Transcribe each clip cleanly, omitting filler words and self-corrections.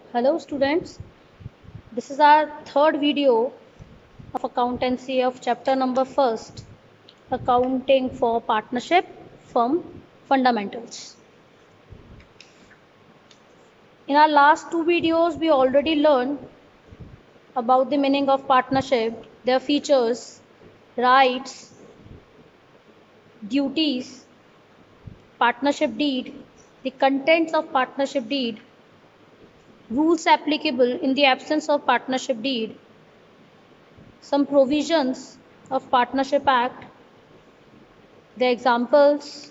Hello students, this is our third video of accountancy of chapter number first, accounting for partnership firm fundamentals. In our last two videos, we already learned about the meaning of partnership, their features, rights, duties, partnership deed, the contents of partnership deed, rules applicable in the absence of partnership deed, some provisions of Partnership Act, the examples,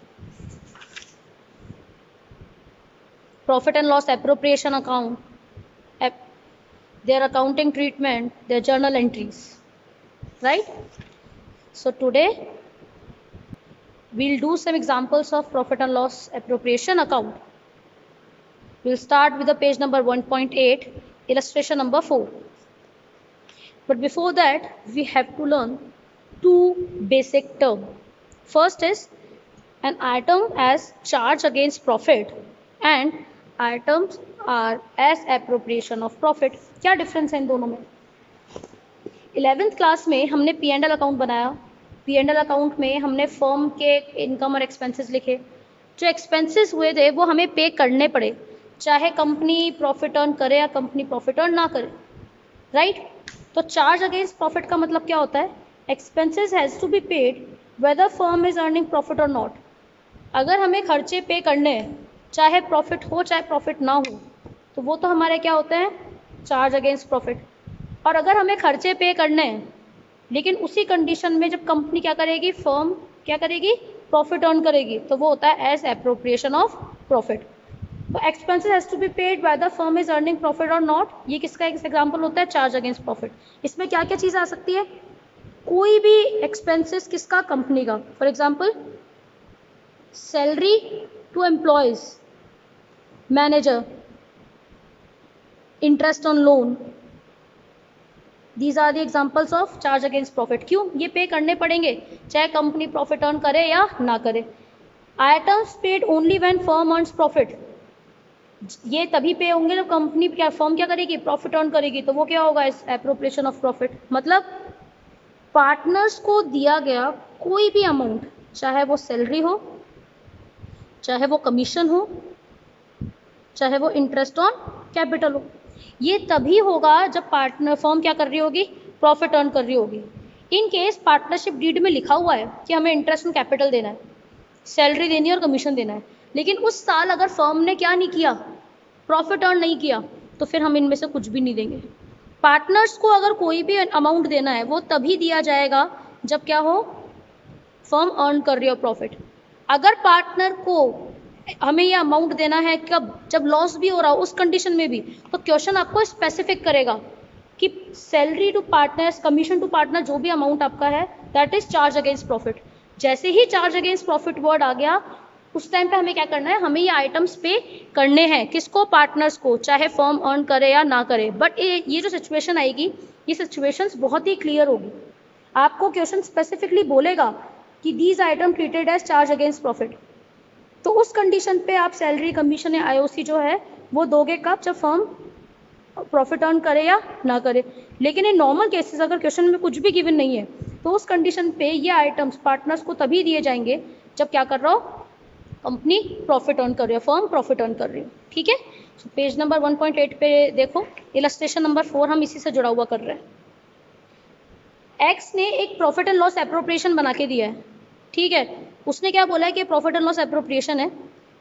profit and loss appropriation account, their accounting treatment, their journal entries, right? So today we'll do some examples of profit and loss appropriation account. We'll start with the page number 1.8, illustration number 4. But before that, we have to learn two basic terms. First is an item as charge against profit and items are as appropriation of profit. क्या difference है इन दोनों में? 11th class में हमने P&L account बनाया. P&L account में हमने फर्म के इनकम और एक्सपेंसेस लिखे. जो एक्सपेंसेस हुए थे वो हमें पे करने पड़े, चाहे कंपनी प्रॉफिट अर्न करे या कंपनी प्रॉफिट अर्न ना करे, राइट? तो चार्ज अगेंस्ट प्रॉफिट का मतलब क्या होता है? Expenses has to be paid whether firm is earning profit और नॉट. अगर हमें खर्चे पे करने हैं, चाहे प्रॉफिट हो चाहे प्रॉफिट ना हो, तो वो तो हमारे क्या होते हैं? Charge against profit. और अगर हमें खर्चे पे करने हैं लेकिन उसी कंडीशन में जब कंपनी क्या करेगी, फर्म क्या करेगी, प्रॉफिट अर्न करेगी, तो वो होता है एज एप्रोप्रिएशन ऑफ प्रॉफिट. तो expenses has to be paid whether firm is earning profit और नॉट. ये किसका एग्जांपल होता है? Charge against profit. इसमें क्या क्या चीज़ आ सकती है? कोई भी एक्सपेंसेस किसका? कंपनी का. For example salary to employees, manager, interest on loan, these are the examples of charge against profit. क्यों? ये पे करने पड़ेंगे चाहे कंपनी प्रॉफिट अर्न करे या ना करे. Items paid only when firm earns profit. ये तभी पे होंगे जब कंपनी क्या फर्म क्या करेगी, प्रॉफिट अर्न करेगी, तो वो क्या होगा? इस एप्रोप्रिएशन ऑफ प्रॉफिट. मतलब पार्टनर्स को दिया गया कोई भी अमाउंट, चाहे वो सैलरी हो, चाहे वो कमीशन हो, चाहे वो इंटरेस्ट ऑन कैपिटल हो, ये तभी होगा जब पार्टनर फर्म क्या कर रही होगी, प्रॉफिट अर्न कर रही होगी. इन केस पार्टनरशिप डीड में लिखा हुआ है कि हमें इंटरेस्ट ऑन कैपिटल देना है, सैलरी देनी है और कमीशन देना है, लेकिन उस साल अगर फर्म ने क्या नहीं किया, प्रॉफिट अर्न नहीं किया, तो फिर हम इनमें से कुछ भी नहीं देंगे. पार्टनर्स को अगर कोई भी अमाउंट देना है वो तभी दिया जाएगा जब क्या हो, फर्म अर्न कर रही हो प्रॉफिट. अगर पार्टनर को हमें ये अमाउंट देना है कब, जब लॉस भी हो रहा हो, उस कंडीशन में भी, तो क्वेश्चन आपको स्पेसिफिक करेगा कि salary to partners, commission to partner, जो भी अमाउंट आपका है, that is charge against profit. जैसे ही चार्ज अगेंस्ट प्रॉफिट वर्ड आ गया, उस टाइम पे हमें क्या करना है, हमें ये आइटम्स पे करने हैं. किसको? पार्टनर्स को, चाहे फर्म अर्न करे या ना करे. बट ये जो सिचुएशन आएगी, ये सिचुएशंस बहुत ही क्लियर होगी. आपको क्वेश्चन स्पेसिफिकली बोलेगा कि these item treated as charge against profit. तो उस कंडीशन पे आप सैलरी, कमीशन या आईओसी जो है वो दोगे कब? जब फर्म प्रॉफिट अर्न करे या ना करे. लेकिन इन नॉर्मल केसेस अगर क्वेश्चन में कुछ भी गिवन नहीं है, तो उस कंडीशन पे ये आइटम्स पार्टनर्स को तभी दिए जाएंगे जब क्या कर रहा हो, कंपनी प्रॉफिट अर्न कर रही हो, फर्म प्रॉफिट अर्न कर रही हो. ठीक है? तो पेज नंबर 1.8 पे देखो, इलस्ट्रेशन नंबर 4 हम इसी से जुड़ा हुआ कर रहे हैं. एक्स ने एक प्रॉफिट एंड लॉस एप्रोप्रिएशन बना के दिया है. ठीक है? उसने क्या बोला है कि प्रॉफिट एंड लॉस एप्रोप्रिएशन है,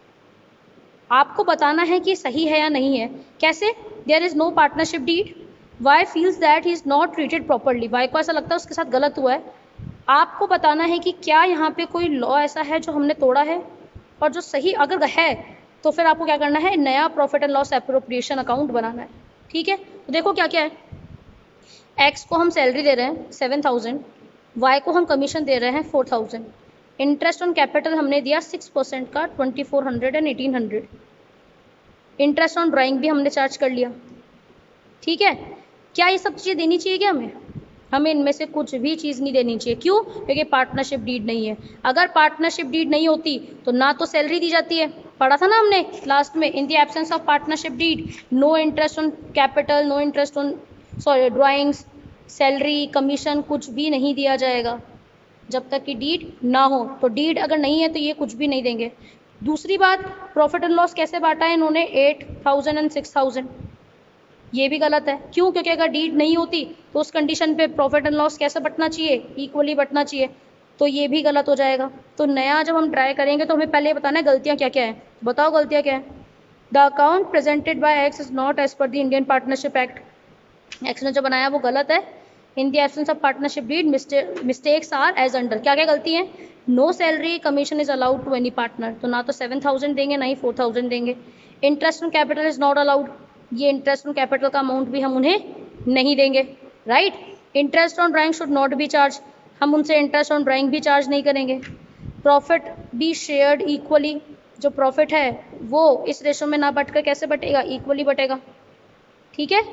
आपको बताना है कि सही है या नहीं है. कैसे? There is no partnership deed, Y feels that he is not treated properly. Y को ऐसा लगता है उसके साथ गलत हुआ है. आपको बताना है कि क्या यहाँ पे कोई लॉ ऐसा है जो हमने तोड़ा है, और जो सही अगर है तो फिर आपको क्या करना है, नया profit and loss appropriation account बनाना है. ठीक है? तो देखो क्या क्या है. एक्स को हम सैलरी दे रहे हैं 7,000, वाई को हम कमीशन दे रहे हैं 4,000, इंटरेस्ट ऑन कैपिटल हमने दिया 6% का 2,400 एंड 1,800, इंटरेस्ट ऑन ड्राइंग भी हमने चार्ज कर लिया. ठीक है? क्या ये सब चीज़ें देनी चाहिए क्या हमें? हमें इनमें से कुछ भी चीज़ नहीं देनी चाहिए. क्यों? क्योंकि पार्टनरशिप डीड नहीं है. अगर पार्टनरशिप डीड नहीं होती तो ना तो सैलरी दी जाती है, पढ़ा था ना हमने लास्ट में, in the absence of partnership deed no interest on capital, no interest on drawings, salary, commission कुछ भी नहीं दिया जाएगा जब तक कि डीड ना हो। तो डीड अगर नहीं है तो ये कुछ भी नहीं देंगे। दूसरी बात, प्रॉफिट एंड लॉस कैसे बांटा है इन्होंने, 8,000 एंड 6,000, ये भी गलत है। क्यों? क्योंकि अगर डीड नहीं होती तो उस कंडीशन पे प्रॉफिट एंड लॉस कैसे बंटना चाहिए, इक्वली बंटना चाहिए, तो ये भी गलत हो जाएगा। तो नया जब हम ट्राई करेंगे तो हमें पहले ये बताना है गलतियाँ क्या क्या है। बताओ गलतियाँ क्या है। The account presented by X is not as per the Indian Partnership Act. X ने जो बनाया वो गलत है। In the absence of partnership deed mistakes are as under. क्या क्या गलती है? No salary commission is allowed to any partner, तो ना तो 7,000 देंगे ना ही 4,000 देंगे। Interest on capital is not allowed, ये इंटरेस्ट ऑन कैपिटल का अमाउंट भी हम उन्हें नहीं देंगे, right. Interest on drawing should not be charge, हम उनसे इंटरेस्ट ऑन ड्राइंग भी चार्ज नहीं करेंगे। प्रॉफिट बी शेयर्ड इक्वली, जो प्रॉफिट है वो इस रेशो में ना बंटकर कैसे बटेगा, इक्वली बटेगा, ठीक है।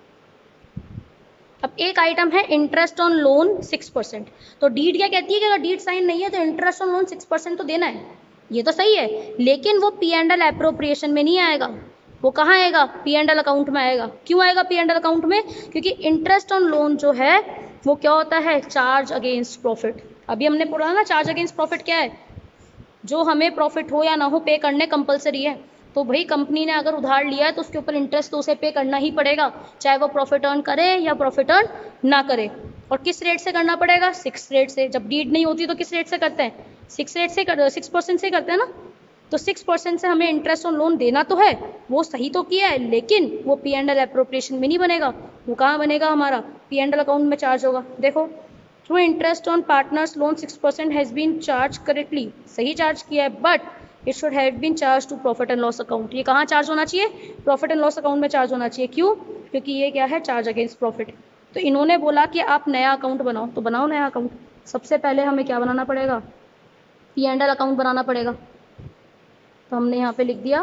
अब एक आइटम है इंटरेस्ट ऑन लोन 6%, तो डीड क्या कहती है कि अगर डीड साइन नहीं है तो इंटरेस्ट ऑन लोन 6% तो देना है, ये तो सही है, लेकिन वो P&L एप्रोप्रिएशन में नहीं आएगा, वो कहाँ आएगा, P&L अकाउंट में आएगा। क्यों आएगा P&L अकाउंट में? क्योंकि इंटरेस्ट ऑन लोन जो है वो क्या होता है, चार्ज अगेंस्ट प्रॉफिट। अभी हमने पढ़ा ना चार्ज अगेंस्ट प्रॉफिट क्या है, जो हमें प्रॉफिट हो या ना हो पे करने कंपलसरी है। तो भाई कंपनी ने अगर उधार लिया है तो उसके ऊपर इंटरेस्ट तो उसे पे करना ही पड़ेगा, चाहे वो प्रॉफिट अर्न करे या प्रॉफिट अर्न ना करे। और किस रेट से करना पड़ेगा, 6 रेट से। जब डीड नहीं होती तो किस रेट से करते हैं, 6% से करते हैं ना। तो 6% से हमें इंटरेस्ट ऑन लोन देना तो है, वो सही तो किया है, लेकिन वो P&L एप्रोप्रिएशन में नहीं बनेगा, वो कहाँ बनेगा, हमारा P&L अकाउंट में चार्ज होगा। देखो, through interest on partners loan 6% has been charge correctly, सही चार्ज किया है, but it should have been charge to profit and loss account. ये कहाँ चार्ज होना चाहिए, प्रॉफिट एंड लॉस अकाउंट में चार्ज होना चाहिए। क्यों? क्योंकि ये क्या है, चार्ज अगेंस्ट प्रॉफिट। तो इन्होंने बोला कि आप नया अकाउंट बनाओ, तो बनाओ नया अकाउंट। सबसे पहले हमें क्या बनाना पड़ेगा, P&L अकाउंट बनाना पड़ेगा। तो हमने यहाँ पे लिख दिया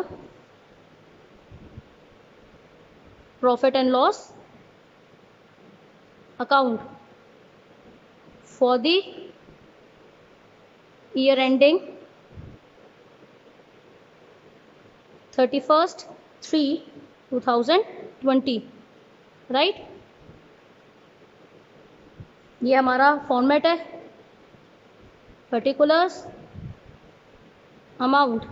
profit and loss account for the year ending 31/3/2020, right. ये हमारा फॉर्मेट है, particulars, amount,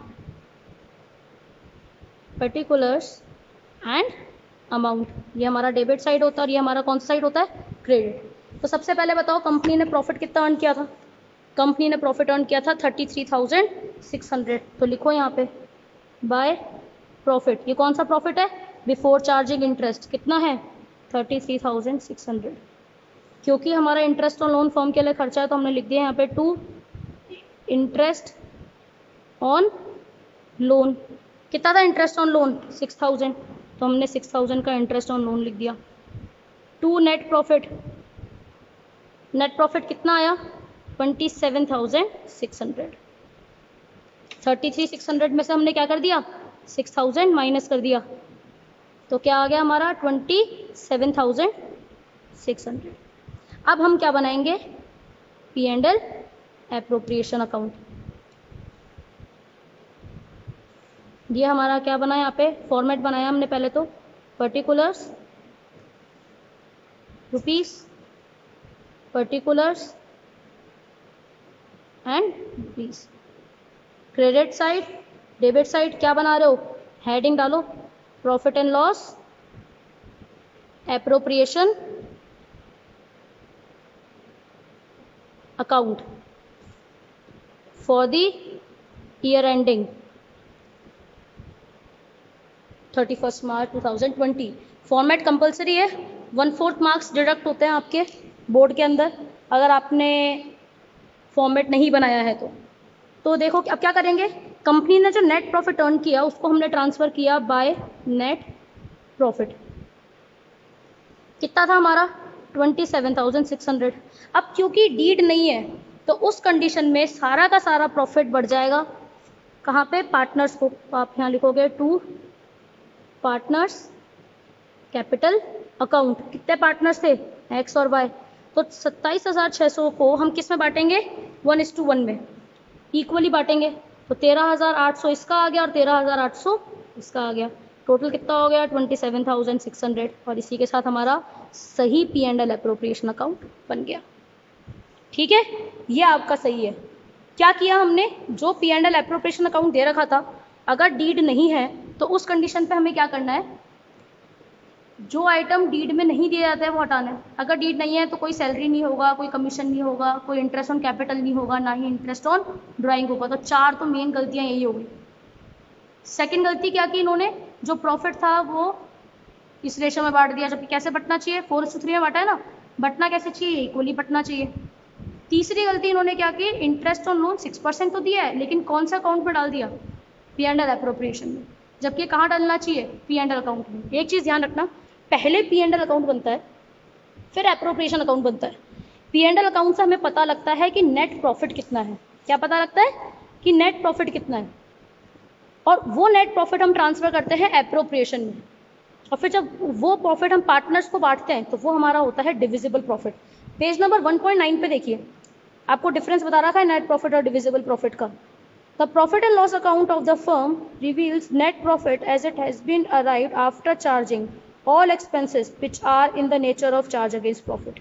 particulars and amount. ये हमारा डेबिट साइड होता है और ये हमारा कौन सा साइड होता है, क्रेडिट। तो सबसे पहले बताओ कंपनी ने प्रॉफिट कितना अर्न किया था, कंपनी ने प्रॉफिट अर्न किया था 33,600। तो लिखो यहाँ पे बाय प्रॉफिट, ये कौन सा प्रॉफिट है, बिफोर चार्जिंग इंटरेस्ट, कितना है 33,600। क्योंकि हमारा इंटरेस्ट ऑन लोन फर्म के लिए खर्चा है तो हमने लिख दिया यहाँ पे टू इंटरेस्ट ऑन लोन। कितना था इंटरेस्ट ऑन लोन, 6,000, तो हमने 6,000 का इंटरेस्ट ऑन लोन लिख दिया। To net profit, net profit कितना आया 27,600। 33,600 में से हमने क्या कर दिया, 6,000 माइनस कर दिया, तो क्या आ गया हमारा 27,600। अब हम क्या बनाएंगे, P&L एप्रोप्रिएशन अकाउंट। ये हमारा क्या बना, यहाँ पे फॉर्मेट बनाया हमने पहले तो, particulars rupees, particulars and rupees. Credit side, debit side क्या बना रहे हो, हेडिंग डालो, profit and loss appropriation account for the year ending 31 March 2020। Format compulsory है, 1/4 मार्क्स डिडक्ट होते हैं आपके बोर्ड के अंदर अगर आपने फॉर्मेट नहीं बनाया है तो देखो अब क्या करेंगे, कंपनी ने जो नेट प्रॉफिट अर्न किया उसको हमने ट्रांसफ़र किया बाय नेट प्रॉफिट। कितना था हमारा 27,600। अब क्योंकि डीड नहीं है तो उस कंडीशन में सारा का सारा प्रॉफिट बढ़ जाएगा कहाँ पे, पार्टनर्स को। तो आप यहाँ लिखोगे टू पार्टनर्स कैपिटल अकाउंट। कितने पार्टनर्स थे, एक्स और वाई। तो 27,600 को हम किस में बांटेंगे, 1:1 में, इक्वली बांटेंगे। तो 13,800 इसका आ गया और 13,800 इसका आ गया। टोटल कितना हो गया 27,600 और इसी के साथ हमारा सही P&L एप्रोप्रिएशन अकाउंट बन गया। ठीक है, ये आपका सही है। क्या किया हमने, जो P&L एप्रोप्रिएशन अकाउंट दे रखा था, अगर डीड नहीं है तो उस कंडीशन पे हमें क्या करना है, जो आइटम डीड में नहीं दिया जाता है वो हटाना है। अगर डीड नहीं है तो कोई सैलरी नहीं होगा, कोई कमीशन नहीं होगा, कोई इंटरेस्ट ऑन कैपिटल नहीं होगा, ना ही इंटरेस्ट ऑन ड्राइंग होगा। तो 4 तो मेन गलतियां यही होगी। सेकंड गलती क्या की इन्होंने, जो प्रॉफिट था वो इस रेशो में बांट दिया, जबकि कैसे बटना चाहिए, 4:3 में बांटा है ना, बटना कैसे चाहिए, इक्वली बटना चाहिए। तीसरी गलती इन्होंने क्या की, इंटरेस्ट ऑन लोन 6% तो दिया है, लेकिन कौन सा अकाउंट में डाल दिया, P&L एप्रोप्रिएशन में, जबकि कहाँ डालना चाहिए, P&L अकाउंट में। एक चीज़ ध्यान रखना, पहले P&L अकाउंट बनता है फिर एप्रोप्रिएशन अकाउंट बनता है। P&L अकाउंट से हमें पता लगता है कि नेट प्रॉफिट कितना है। क्या पता लगता है कि नेट प्रॉफिट कितना है, और वो नेट प्रॉफिट हम ट्रांसफर करते हैं एप्रोप्रिएशन में, और फिर जब वो प्रॉफिट हम पार्टनर्स को बांटते हैं तो वो हमारा होता है डिविजिबल प्रॉफिट। पेज नंबर 1.9 पे देखिए, आपको डिफरेंस बता रखा है नेट प्रॉफिट और डिविजिबल प्रॉफिट का। The profit and loss account of the firm reveals net profit as it has been arrived after charging all expenses which are in the nature of charge against profit।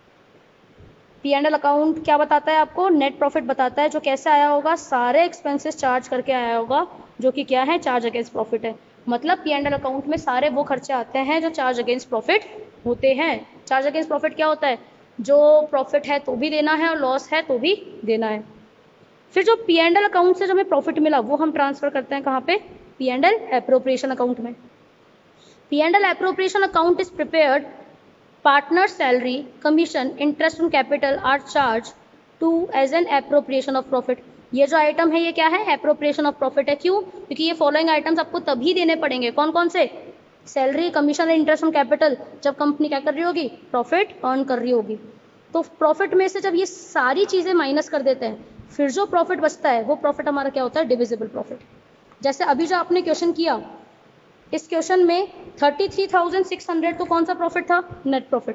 P&L account क्या बताता है आपको, net profit बताता है, जो कैसे आया होगा, सारे एक्सपेंसेस चार्ज करके आया होगा, जो कि क्या है, चार्ज अगेंस्ट प्रॉफिट है। मतलब P&L अकाउंट में सारे वो खर्चे आते हैं जो चार्ज अगेंस्ट प्रॉफिट होते हैं। चार्ज अगेंस्ट प्रॉफिट क्या होता है, जो प्रॉफिट है तो भी देना है और लॉस है तो भी देना है। फिर जो P&L अकाउंट से जो हमें प्रॉफिट मिला वो हम ट्रांसफर करते हैं कहाँ पे, P&L एप्रोप्रिएशन अकाउंट में। P&L appropriation account is prepared. Partner's salary, commission, interest on capital are charged to as an appropriation of profit। ये जो आइटम है ये क्या है, appropriation of profit है। क्यों, क्योंकि ये फॉलोइंग आइटम्स आपको तभी देने पड़ेंगे, कौन कौन से, सैलरी, कमीशन और इंटरेस्ट ऑन कैपिटल, जब कंपनी क्या कर रही होगी, प्रॉफिट अर्न कर रही होगी। तो प्रॉफिट में से जब ये सारी चीज़ें माइनस कर देते हैं, फिर जो प्रॉफिट बचता है वो प्रॉफिट हमारा क्या होता है, डिविजिबल प्रॉफिट। जैसे अभी जो आपने क्वेश्चन किया, इस क्वेश्चन में 33,600 तो कौन सा प्रॉफिट था, नेट प्रॉफिट।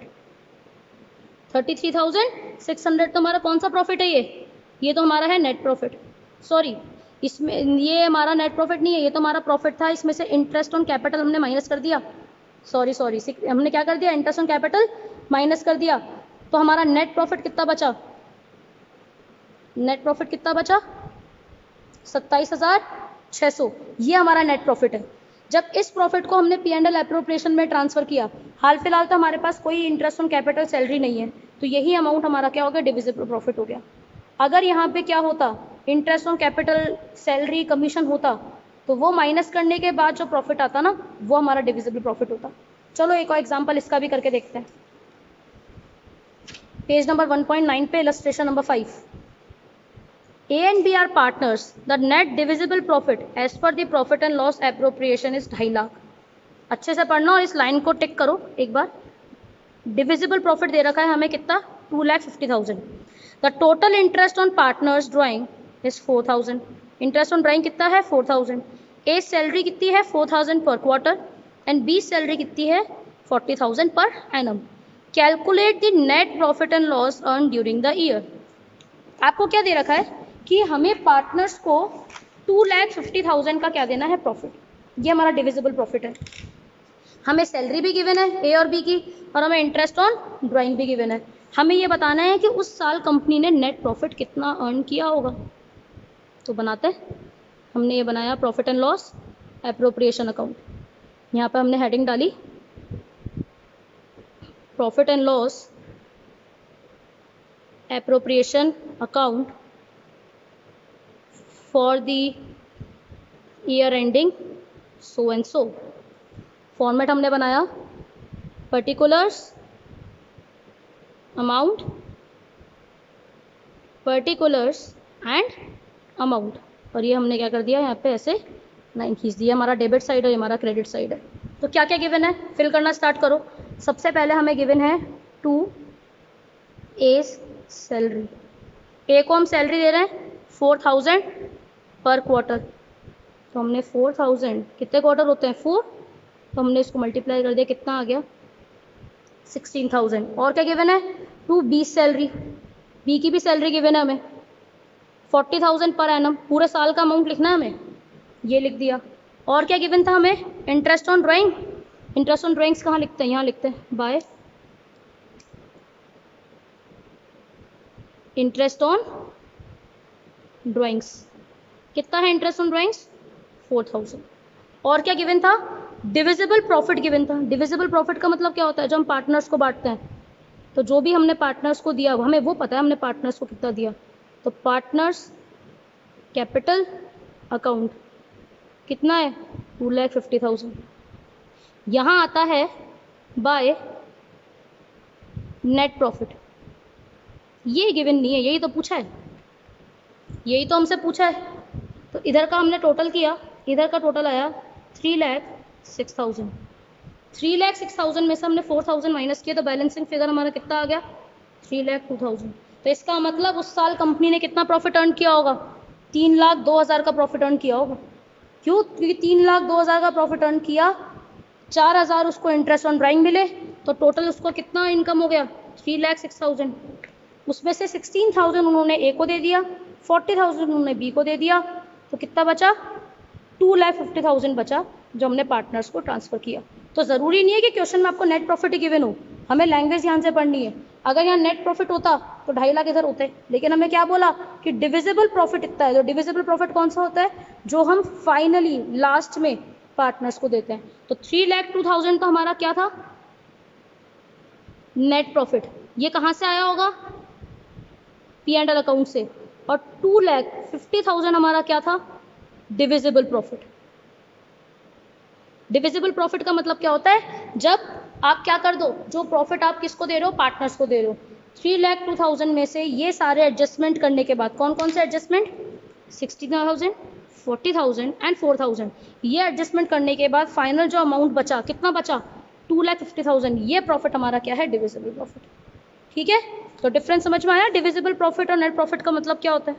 33,600 तो हमारा कौन सा प्रॉफिट है, ये तो हमारा है नेट प्रॉफिट। सॉरी, इसमें ये हमारा नेट प्रॉफिट नहीं है, ये तो हमारा प्रॉफिट था। इसमें से इंटरेस्ट ऑन कैपिटल हमने माइनस कर दिया, सॉरी हमने क्या कर दिया, इंटरेस्ट ऑन कैपिटल माइनस कर दिया। तो हमारा नेट प्रॉफिट कितना बचा, नेट प्रॉफिट कितना बचा, 27,600। ये हमारा नेट प्रॉफिट है। जब इस प्रॉफिट को हमने P&L एप्रोप्रिएशन में ट्रांसफर किया, हाल फिलहाल तो हमारे पास कोई इंटरेस्ट ऑन कैपिटल सैलरी नहीं है, तो यही अमाउंट हमारा क्या हो गया, डिविजिबल प्रॉफिट हो गया। अगर यहाँ पे क्या होता, interest on capital, salary, commission होता, तो वो माइनस करने के बाद जो प्रॉफिट आता ना, वो हमारा डिविजिबल प्रॉफिट होता। चलो एक और एग्जाम्पल इसका भी करके देखते हैं। पेज नंबर 1.9 पे illustration number 5। A and B are partners. The net divisible profit as per the profit and loss appropriation is 2.5 lakh. अच्छे से पढ़ना और इस लाइन को टिक करो एक बार। डिविजिबल प्रॉफिट दे रखा है हमें कितना, 2,50,000। The total interest on partners drawing is 4,000। Interest on drawing कितना है, 4,000। ए सैलरी कितनी है, 4,000 पर क्वार्टर, एंड बी सैलरी कितनी है, 40,000 per annum. Calculate the net profit and loss earn during the year. आपको क्या दे रखा है कि हमें पार्टनर्स को 2,50,000 का क्या देना है, प्रॉफिट। ये हमारा डिविजिबल प्रॉफिट है। हमें सैलरी भी गिवन है ए और बी की, और हमें इंटरेस्ट ऑन ड्राइंग भी गिवन है। हमें ये बताना है कि उस साल कंपनी ने नेट प्रॉफिट कितना अर्न किया होगा। तो बनाते हैं, हमने ये बनाया profit and loss appropriation account. यहाँ पर हमने हेडिंग डाली profit and loss appropriation account for the year ending so and so। Format हमने बनाया particulars, amount, particulars and amount, और ये हमने क्या कर दिया, यहाँ पे ऐसे लाइन खींच दिया। हमारा डेबिट साइड है, हमारा क्रेडिट साइड है। तो क्या क्या गिवन है, फिल करना स्टार्ट करो। सबसे पहले हमें गिवन है 2 ए सैलरी। ए को हम सैलरी दे रहे हैं 4,000 पर क्वार्टर। तो हमने 4,000, कितने क्वार्टर होते हैं, 4, तो हमने इसको मल्टीप्लाई कर दिया, कितना आ गया, 16,000। और क्या गिवन है, 2 बी सैलरी, बी की भी सैलरी गिवन है हमें, 40,000 पर एनम, पूरे साल का अमाउंट लिखना है हमें, ये लिख दिया। और क्या गिवन था हमें, interest on drawing, interest on drawings कहाँ लिखते हैं, यहाँ लिखते हैं बाय इंटरेस्ट ऑन ड्राइंग्स। कितना है इंटरेस्ट ऑन ड्राइंग्स, 4,000। और क्या गिवन था, डिविजिबल प्रॉफिट गिवन था। डिविजिबल प्रॉफिट का मतलब क्या होता है, जो हम पार्टनर्स को बांटते हैं, तो जो भी हमने पार्टनर्स को दिया हमें वो पता है हमने पार्टनर्स को कितना दिया, तो पार्टनर्स कैपिटल अकाउंट कितना है, 2,50,000। यहाँ आता है बाय नेट प्रॉफिट, ये गिवन नहीं है, यही तो पूछा है, यही तो हमसे पूछा है। तो इधर का हमने टोटल किया, इधर का टोटल आया 3,06,000। 3,06,000 में से हमने 4,000 माइनस किया, तो बैलेंसिंग फिगर हमारा कितना आ गया, 3,02,000। तो इसका मतलब उस साल कंपनी ने कितना प्रॉफिट अर्न किया होगा, 3,02,000 का प्रॉफिट अर्न किया होगा। क्यों, क्योंकि 3,02,000 का प्रॉफिट अर्न किया, 4,000 उसको इंटरेस्ट ऑन ड्राइंग मिले, तो टोटल उसको कितना इनकम हो गया, 3,06,000। उसमें से 16,000 उन्होंने ए को दे दिया, 40,000 उन्होंने बी को दे दिया, तो कितना बचा, 2,50,000 बचा, जो हमने पार्टनर्स को ट्रांसफर किया। तो ज़रूरी नहीं है कि क्वेश्चन में आपको नेट प्रॉफिट ही गिवन हो, हमें लैंग्वेज ध्यान से पढ़नी है। अगर यहाँ नेट प्रॉफिट होता तो 2.5 लाख इधर होते, लेकिन हमें क्या बोला कि डिविजिबल प्रॉफिट इतना है। तो डिविजिबल प्रॉफिट कौन सा होता है, जो हम फाइनली लास्ट में पार्टनर्स को देते हैं। तो 3,02,000 तो हमारा क्या था, नेट प्रॉफिट। ये कहाँ से आया होगा, P&L अकाउंट से। और 2,50,000 हमारा क्या था, डिविजिबल प्रॉफिट। डिविजिबल प्रॉफिट का मतलब क्या होता है, जब आप क्या कर दो, जो प्रॉफिट आप किसको दे रहे हो, पार्टनर्स को दे रहे हो। 3,02,000 में से ये सारे एडजस्टमेंट करने के बाद, कौन कौन से एडजस्टमेंट, 60,000, 40,000 एंड 4,000, ये एडजस्टमेंट करने के बाद फाइनल जो अमाउंट बचा, कितना बचा, 2,50,000। ये प्रॉफिट हमारा क्या है, डिविजिबल प्रॉफिट। ठीक है, तो डिफरेंस समझ में आया, डिविजिबल प्रॉफिट और नेट प्रॉफिट का मतलब क्या होता है।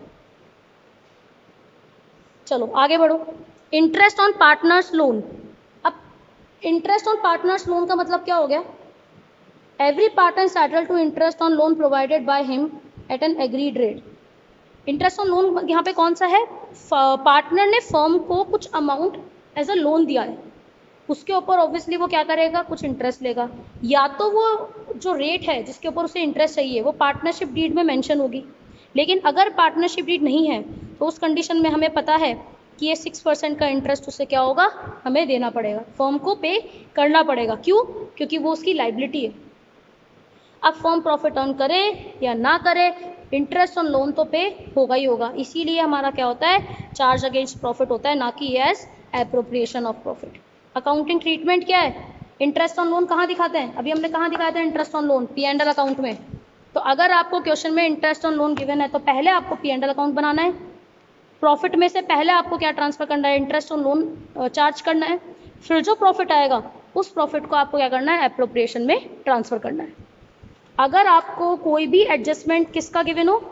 चलो आगे बढ़ो, इंटरेस्ट ऑन पार्टनर्स लोन। अब इंटरेस्ट ऑन पार्टनर्स लोन का मतलब क्या हो गया, every partner entitle to interest on loan provided by him at an agreed rate. Interest on loan यहाँ पे कौन सा है, पार्टनर ने फर्म को कुछ अमाउंट एज अ लोन दिया है, उसके ऊपर ऑब्वियसली वो क्या करेगा, कुछ इंटरेस्ट लेगा। या तो वो जो रेट है जिसके ऊपर उसे इंटरेस्ट चाहिए वो पार्टनरशिप डीड में मेंशन होगी, लेकिन अगर पार्टनरशिप डीड नहीं है तो उस कंडीशन में हमें पता है कि ये 6% का इंटरेस्ट उसे क्या होगा, हमें देना पड़ेगा, फर्म को पे करना पड़ेगा। क्यों, क्योंकि वो उसकी लाइबिलिटी है। अब फर्म प्रॉफिट अर्न करे या ना करे, इंटरेस्ट ऑन लोन तो पे होगा ही होगा। इसीलिए हमारा क्या होता है, चार्ज अगेंस्ट प्रॉफिट होता है, ना कि as appropriation of profit. Accounting treatment क्या है, इंटरेस्ट ऑन लोन कहाँ दिखाते हैं, अभी हमने कहाँ दिखाया था interest on loan, P&L account में। तो अगर आपको क्वेश्चन में इंटरेस्ट ऑन लोन गिवन है तो पहले आपको P&L अकाउंट बनाना है, प्रॉफिट में से पहले आपको क्या ट्रांसफर करना है, इंटरेस्ट ऑन लोन चार्ज करना है, फिर जो प्रॉफिट आएगा उस प्रॉफिट को आपको क्या करना है, एप्रोप्रिएशन में ट्रांसफर करना है। अगर आपको कोई भी एडजस्टमेंट किसका गिवन हो,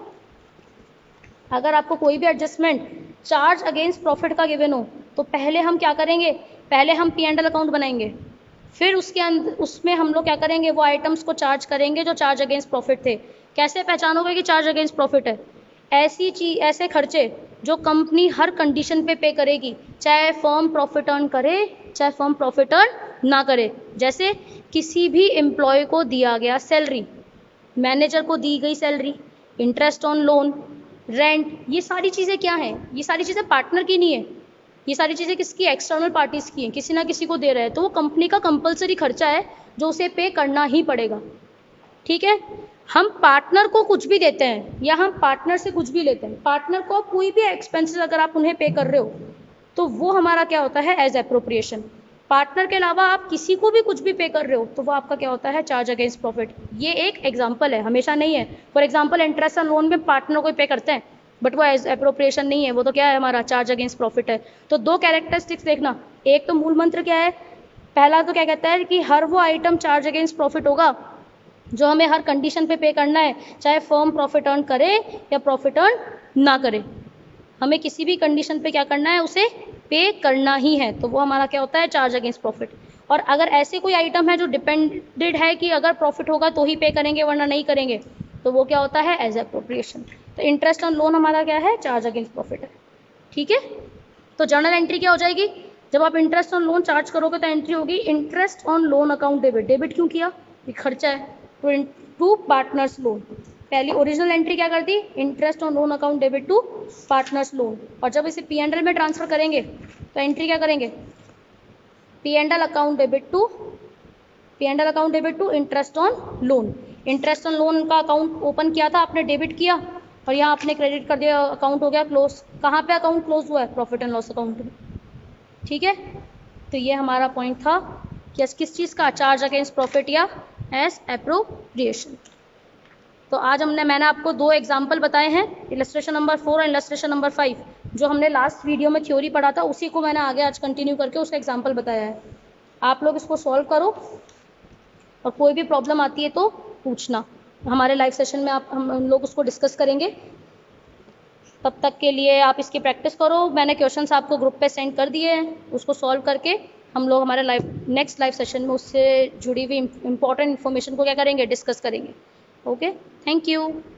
अगर आपको कोई भी एडजस्टमेंट चार्ज अगेंस्ट प्रॉफिट का गिवन हो, तो पहले हम क्या करेंगे, पहले हम P&L अकाउंट बनाएंगे, फिर उसके अंदर उसमें हम लोग क्या करेंगे, वो आइटम्स को चार्ज करेंगे जो चार्ज अगेंस्ट प्रॉफिट थे। कैसे पहचानोगे कि चार्ज अगेंस्ट प्रॉफिट है, ऐसी चीज, ऐसे खर्चे जो कंपनी हर कंडीशन पे करेगी, चाहे फर्म प्रॉफिट अर्न करे चाहे फर्म प्रॉफिट अर्न ना करे। जैसे किसी भी एम्प्लॉय को दिया गया सैलरी, मैनेजर को दी गई salary, interest on loan, rent, ये सारी चीज़ें क्या हैं, ये सारी चीज़ें पार्टनर की नहीं है, ये सारी चीज़ें किसकी, एक्सटर्नल पार्टीज़ की हैं, किसी ना किसी को दे रहे हैं, तो वो कंपनी का कंपलसरी खर्चा है जो उसे पे करना ही पड़ेगा। ठीक है, हम पार्टनर को कुछ भी देते हैं या हम पार्टनर से कुछ भी लेते हैं, पार्टनर को कोई भी एक्सपेंसेस अगर आप उन्हें पे कर रहे हो तो वो हमारा क्या होता है, एज एप्रोप्रिएशन। पार्टनर के अलावा आप किसी को भी कुछ भी पे कर रहे हो तो वो आपका क्या होता है, चार्ज अगेंस्ट प्रॉफिट। ये एक एग्जांपल है, हमेशा नहीं है। For example interest on loan में पार्टनर को पे करते हैं बट वो एज एप्रोप्रिएशन नहीं है, वो तो क्या है, हमारा चार्ज अगेंस्ट प्रॉफिट है। तो दो कैरेक्टरिस्टिक्स देखना, एक तो मूल मंत्र क्या है, पहला तो क्या कहता है कि हर वो आइटम चार्ज अगेंस्ट प्रॉफिट होगा जो हमें हर कंडीशन पे करना है, चाहे फर्म प्रॉफिट अर्न करे या प्रॉफिट अर्न ना करे, हमें किसी भी कंडीशन पे क्या करना है, उसे पे करना ही है। तो वो हमारा क्या होता है, चार्ज अगेंस्ट प्रॉफिट। और अगर ऐसे कोई आइटम है जो डिपेंडेड है कि अगर प्रॉफिट होगा तो ही पे करेंगे वरना नहीं करेंगे, तो वो क्या होता है, एज एप्रोप्रिएशन। तो इंटरेस्ट ऑन लोन हमारा क्या है, चार्ज अगेंस्ट प्रॉफिट है। ठीक है, तो जर्नल एंट्री क्या हो जाएगी, जब आप इंटरेस्ट ऑन लोन चार्ज करोगे तो एंट्री होगी interest on loan account debit. Debit क्यों किया, ये खर्चा है, टू पार्टनर्स लोन। पहली ओरिजिनल एंट्री क्या कर दी, interest on loan account debit to partners loan. और जब इसे P&L में ट्रांसफर करेंगे तो एंट्री क्या करेंगे, P&L account debit to interest on loan. Interest on loan का अकाउंट ओपन किया था आपने, डेबिट किया, और यहाँ आपने क्रेडिट कर दिया, अकाउंट हो गया क्लोज। कहाँ पे अकाउंट क्लोज हुआ है, प्रॉफिट एंड लॉस अकाउंट में। ठीक है, तो ये हमारा पॉइंट था कि किस चीज़ का, चार्ज अगेंस्ट प्रॉफिट या एज एप्रोप्रिएशन। तो आज मैंने आपको 2 एग्जाम्पल बताए हैं, इलस्ट्रेशन नंबर 4 और इलस्ट्रेशन नंबर 5। जो हमने लास्ट वीडियो में थ्योरी पढ़ा था उसी को मैंने आगे आज कंटिन्यू करके उसका एग्जाम्पल बताया है। आप लोग इसको सॉल्व करो और कोई भी प्रॉब्लम आती है तो पूछना, हमारे लाइव सेशन में हम लोग उसको डिस्कस करेंगे। तब तक के लिए आप इसकी प्रैक्टिस करो। मैंने क्वेश्चंस आपको ग्रुप पे सेंड कर दिए हैं, उसको सॉल्व करके हम लोग हमारे नेक्स्ट लाइव सेशन में उससे जुड़ी हुई इंपॉर्टेंट इन्फॉर्मेशन को क्या करेंगे, डिस्कस करेंगे। Okay, thank you.